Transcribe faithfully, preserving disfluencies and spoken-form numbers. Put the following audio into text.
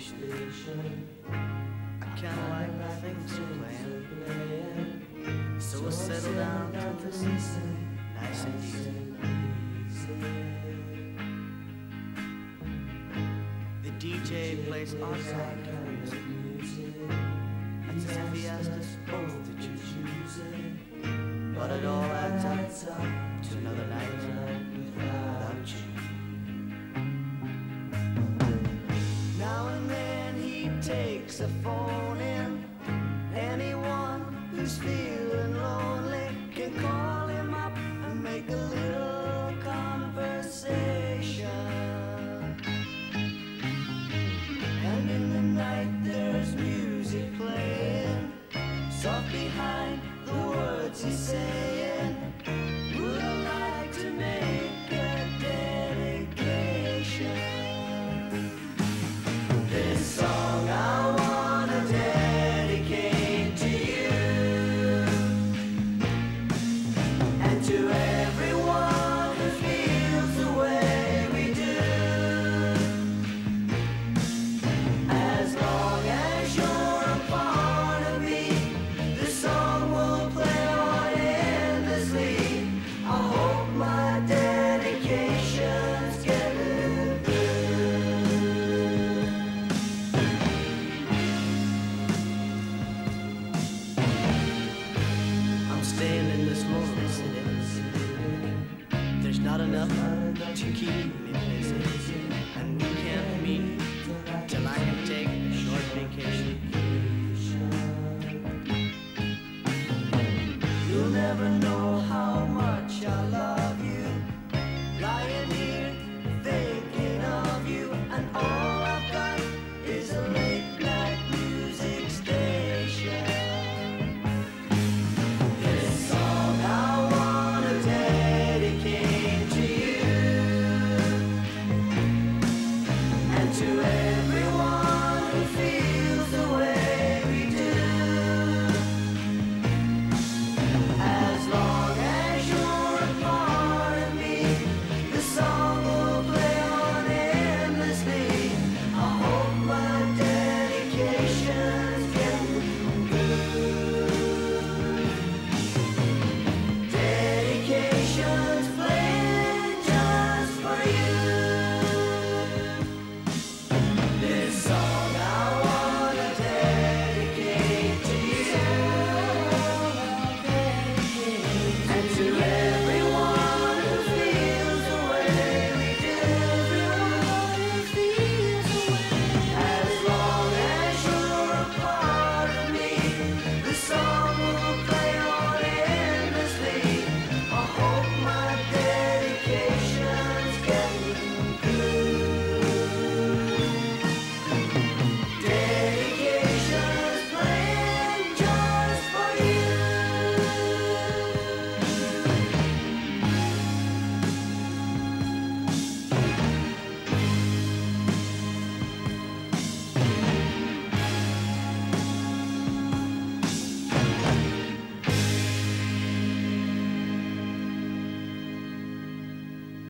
station. I kinda like the things you're playing, so we'll settle down to listen, nice and easy. The D J plays our kind of music. It's as if he asked us both to choose, but it all adds up to another night without you. Now and then he takes a phone in. Anyone who's feeling lonely can call him up and make a little conversation. And in the night